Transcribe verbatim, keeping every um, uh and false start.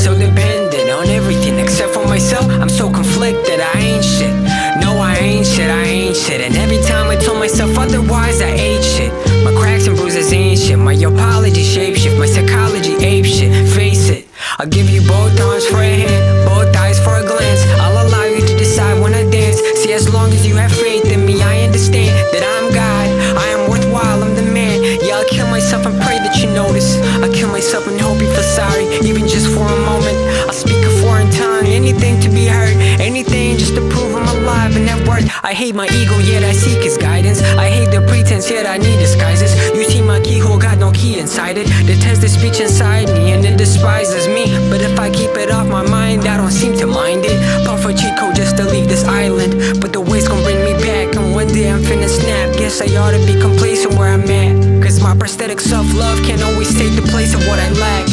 so dependent on everything except for myself. I'm so conflicted, I ain't shit. No, I ain't shit, I ain't shit. And every time I told myself otherwise, I ate shit. My cracks and bruises ain't shit. My apology shapeshift, my psychology ape shit. Face it, I'll give you both arms for a hand, both eyes for a glance. I'll allow you to decide when I dance. See, as long as you have faith in me, I understand that I'm God, I am worthwhile, I'm the man. Yeah, I'll kill myself and pray that you notice. I'll kill myself and hope you feel sorry, even just for a moment. I'll speak a foreign tongue, anything to be heard, anything just to prove I'm alive and at worth. I hate my ego, yet I seek his guidance. I hate the pretense, yet I need disguises. You see my keyhole, got no key inside it. Detest the speech inside me, and it despises me. But if I keep it off my mind, I don't seem to mind it. Puff a cheat code just to leave this island, but the waves gon' bring me back, and one day I'm finna snap. Guess I ought to be complacent where I'm at, cause my prosthetic self-love can't always take the place of what I lack.